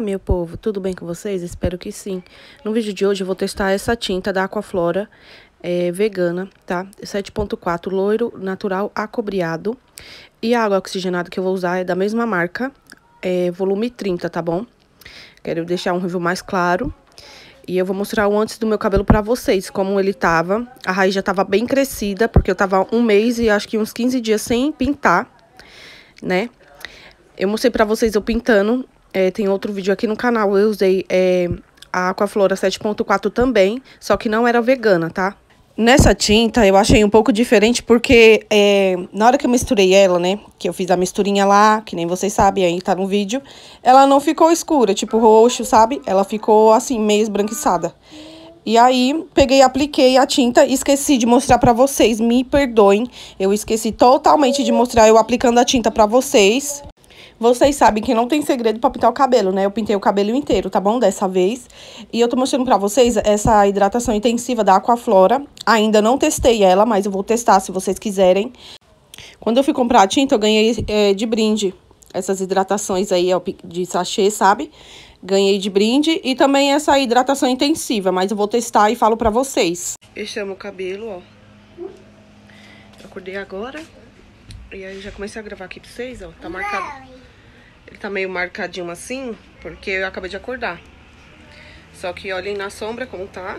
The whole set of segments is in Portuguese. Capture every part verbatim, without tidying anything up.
meu povo, tudo bem com vocês? Espero que sim. No vídeo de hoje eu vou testar essa tinta da Aquaflora é, vegana, tá? sete ponto quatro loiro natural acobreado. E a água oxigenada que eu vou usar é da mesma marca, é volume trinta, tá bom? Quero deixar um review mais claro. E eu vou mostrar o antes do meu cabelo pra vocês, como ele tava. A raiz já tava bem crescida, porque eu tava um mês e acho que uns quinze dias sem pintar, né? Eu mostrei pra vocês eu pintando, é, tem outro vídeo aqui no canal, eu usei é, a Aquaflora sete ponto quatro também, só que não era vegana, tá? Nessa tinta eu achei um pouco diferente porque é, na hora que eu misturei ela, né, que eu fiz a misturinha lá, que nem vocês sabem, aí tá no vídeo, ela não ficou escura, tipo roxo, sabe? Ela ficou assim, meio esbranquiçada. E aí, peguei e apliquei a tinta e esqueci de mostrar pra vocês, me perdoem, eu esqueci totalmente de mostrar eu aplicando a tinta pra vocês. Vocês sabem que não tem segredo pra pintar o cabelo, né? Eu pintei o cabelo inteiro, tá bom? Dessa vez. E eu tô mostrando pra vocês essa hidratação intensiva da Aquaflora. Ainda não testei ela, mas eu vou testar se vocês quiserem. Quando eu fui comprar a tinta, eu ganhei é, de brinde essas hidratações aí ó, de sachê, sabe? Ganhei de brinde e também essa hidratação intensiva, mas eu vou testar e falo pra vocês. Esse é o meu cabelo, ó. Eu acordei agora. E aí já comecei a gravar aqui pra vocês, ó. Tá marcado. Ele tá meio marcadinho assim, porque eu acabei de acordar. Só que olhem na sombra como tá.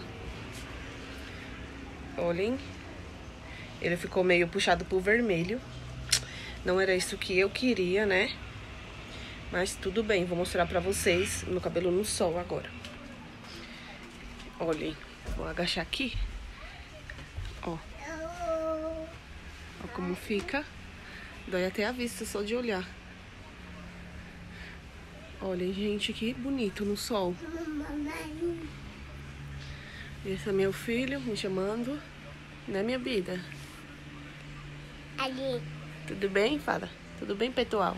Olhem. Ele ficou meio puxado pro vermelho. Não era isso que eu queria, né? Mas tudo bem, vou mostrar pra vocês meu cabelo no sol agora. Olhem. Vou agachar aqui. Ó. Ó como fica. Dói até a vista só de olhar. Olha, gente, que bonito no sol. Esse é meu filho me chamando. Né, minha vida? Ali. Tudo bem, fala? Tudo bem, pessoal?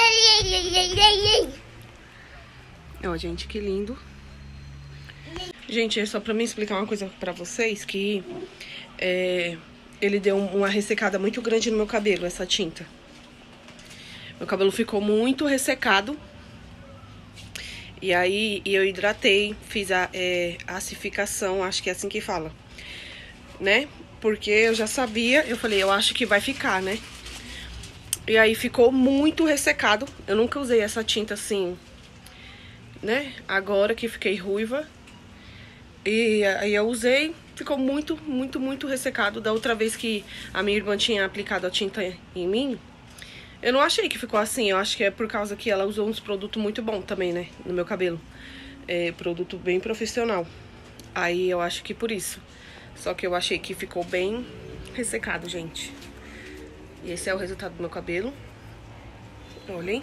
Ó, gente, que lindo. Gente, é só pra me explicar uma coisa pra vocês, que é, ele deu uma ressecada muito grande no meu cabelo, essa tinta. Meu cabelo ficou muito ressecado. E aí, eu hidratei, fiz a é, acidificação, acho que é assim que fala, né? Porque eu já sabia, eu falei, eu acho que vai ficar, né? E aí, ficou muito ressecado. Eu nunca usei essa tinta assim, né? Agora que fiquei ruiva. E aí, eu usei, ficou muito, muito, muito ressecado. Da outra vez que a minha irmã tinha aplicado a tinta em mim, eu não achei que ficou assim, eu acho que é por causa que ela usou uns produtos muito bons também, né, no meu cabelo. É, produto bem profissional. Aí eu acho que por isso. Só que eu achei que ficou bem ressecado, gente. E esse é o resultado do meu cabelo. Olhem.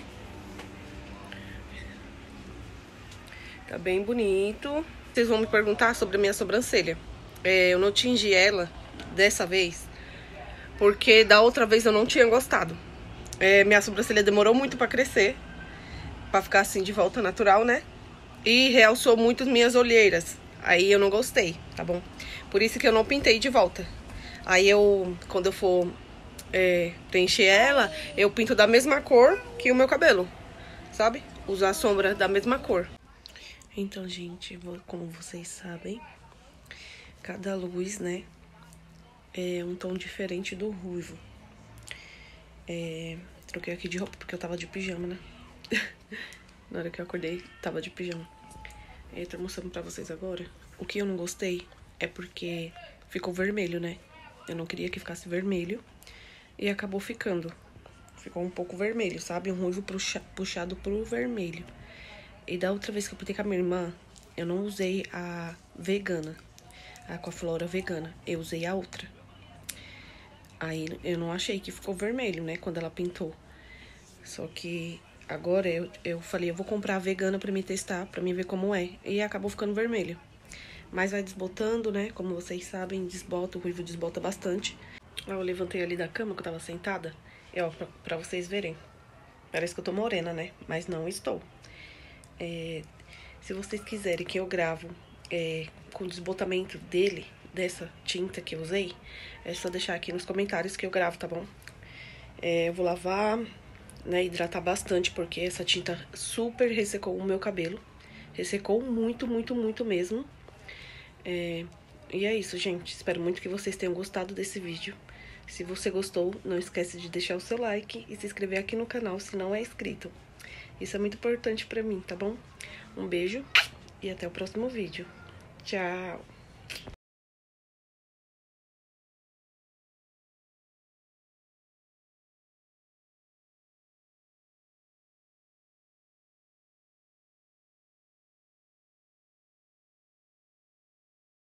Tá bem bonito. Vocês vão me perguntar sobre a minha sobrancelha. É, eu não tingi ela dessa vez, porque da outra vez eu não tinha gostado. É, minha sobrancelha demorou muito pra crescer, pra ficar assim de volta natural, né? E realçou muito as minhas olheiras. Aí eu não gostei, tá bom? Por isso que eu não pintei de volta. Aí eu, quando eu for é, preencher ela, eu pinto da mesma cor que o meu cabelo, sabe? Usar a sombra da mesma cor. Então, gente, como vocês sabem, cada luz, né, é um tom diferente do ruivo. É, troquei aqui de roupa porque eu tava de pijama, né? Na hora que eu acordei, tava de pijama. Eu tô mostrando pra vocês agora. O que eu não gostei é porque ficou vermelho, né? Eu não queria que ficasse vermelho. E acabou ficando. Ficou um pouco vermelho, sabe? Um ruivo puxa, puxado pro vermelho. E da outra vez que eu pintei com a minha irmã, eu não usei a vegana. A Aquaflora vegana. Eu usei a outra. Aí eu não achei que ficou vermelho, né, quando ela pintou. Só que agora eu, eu falei, eu vou comprar a vegana pra me testar, pra mim ver como é. E acabou ficando vermelho. Mas vai desbotando, né, como vocês sabem, desbota, o ruivo desbota bastante. Eu levantei ali da cama que eu tava sentada. E ó, pra, pra vocês verem. Parece que eu tô morena, né, mas não estou. É, se vocês quiserem que eu gravo é, com o desbotamento dele, dessa tinta que eu usei, é só deixar aqui nos comentários que eu gravo, tá bom? É, eu vou lavar né, hidratar bastante, porque essa tinta super ressecou o meu cabelo. Ressecou muito, muito, muito mesmo. É, e é isso, gente. Espero muito que vocês tenham gostado desse vídeo. Se você gostou, não esquece de deixar o seu like e se inscrever aqui no canal se não é inscrito. Isso é muito importante pra mim, tá bom? Um beijo e até o próximo vídeo. Tchau!